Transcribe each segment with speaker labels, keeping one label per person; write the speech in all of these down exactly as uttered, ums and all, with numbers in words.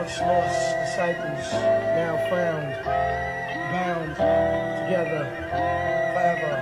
Speaker 1: once lost disciples, now found, bound together forever.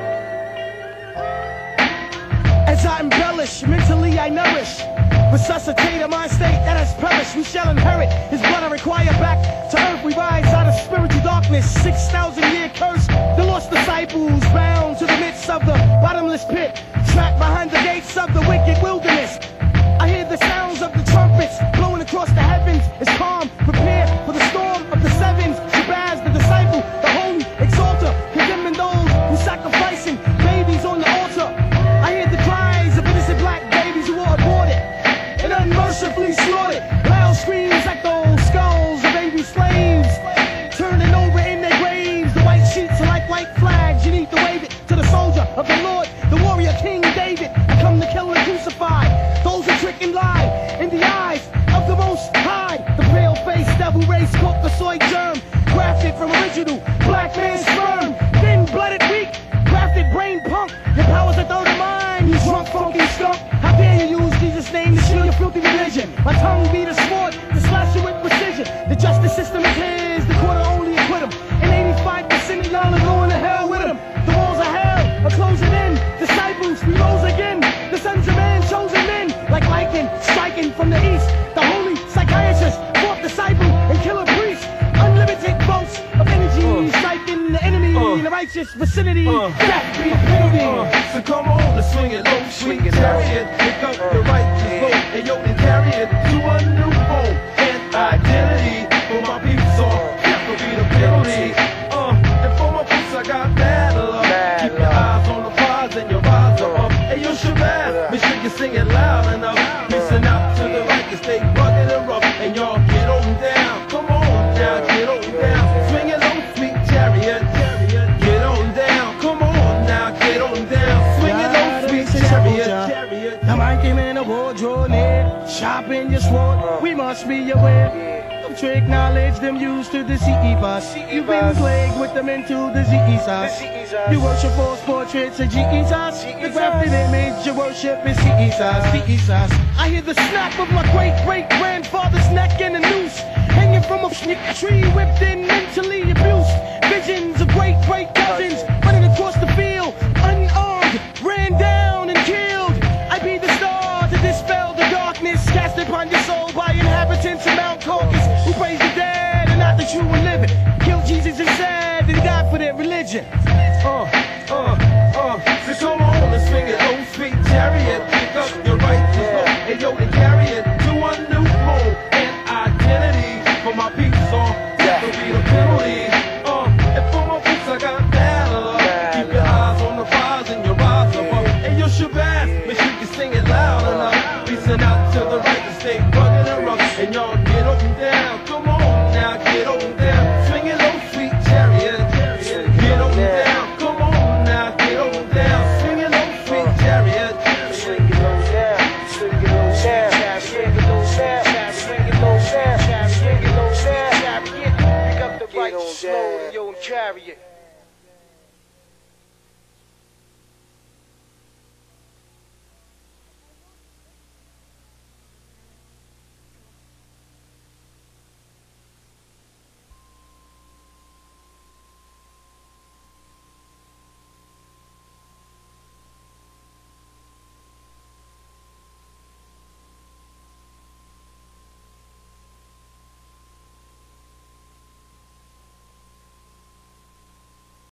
Speaker 2: As I embellish, mentally I nourish, resuscitate a mind state that has perished. We shall inherit his blood I require back to earth. We rise out of spiritual darkness, six thousand year curse. The lost disciples bound to the midst of the bottomless pit, trapped behind the gates of the wicked wilderness. I hear the sounds of the trumpets blowing across the heavens. It's calm, prepare for the storm of the sevens. Shabazz, the disciple, the holy exalter, condemning those who sacrificing babies on the altar. I hear the cries of innocent black babies who are aborted and unmercifully slaughtered. Loud screams like those skulls of baby slaves turning over in their graves. The white sheets are like white flags. You need to wave it to the soldier of the Lord, the warrior King David. I come to kill and crucify those who trick and lie in the eyes of the Most High. The pale-faced devil race Caucasoid germ, grafted from original black man's sperm. Thin-blooded weak, grafted brain punk. Your power's a third of mine, you drunk funky skunk. How dare you use Jesus' name to shield your filthy religion? My tongue be the sword to slash you with precision. The justice system is his, the court will only acquit him. And eighty-five percent of y'all are going to hell with him. The walls of hell are closing in. Disciples, we rose again. The sons of man, chosen men, like lichen, striking from the east. The holy psychiatrist, fourth disciple, and killer priest. Unlimited boats of energy, uh, striking the enemy uh, in the righteous vicinity. Uh, Death be the penalty.
Speaker 3: Uh, so come on, let's swing it low, sweet chariot. Pick up your righteous boat, and yo, and carry it to a new home and identity. For my peeps on, death will be the penalty. Uh, and for my peeps, I got mad love. Keep your eyes on the prize and your eyes are up. Hey, yo, Shabazz, make sure you sing it loud enough. Listen out to the right, you stay rugged and rough, and y'all get on down. Come on now, get on down. Swing it low, sweet chariot. Get on down. Come on now, get on down. Swing it low, sweet chariot.
Speaker 2: The man came in a wardrobe near, sharpen your sword. We must be aware of trick knowledge them used to deceive us. You've been plagued with them into the Jesus. You worship false portraits of Jesus. The grafted image you worship is Jesus. Jesus. I hear the snap of my great great grandfather's neck and a noose hanging from a tree, whipped in, mentally abused. Visions of great great cousins running across the field, unarmed, ran down and killed. I be the star to dispel the darkness cast upon your soul by inhabitants of Mount Caucasus who praise the dead and not the true and living. Killed Jesus and said that he died for their religion.
Speaker 3: Uh, uh, uh, so come on, let's swing it low, sweet chariot. Pick up your righteous boat, and yo, and carry it to a new home and identity. For my peeps on, death will be the penalty. Uh, and for my peeps, I got mad love. Keep your eyes on the prize and your eyes above. And yo, Shabazz, make sure you sing it loud enough. Reaching out to the right to stay rugged and rough, and y'all get up and down. Come on now, get up and down. Swing it low, sweet chariot. Get up and down. Come on now, get up and down. Swing it low, sweet chariot.
Speaker 1: Swing it low down, swing it low down, swing it low down, swing it low down, swing it low down, pick up the right slow, yo, and carry it.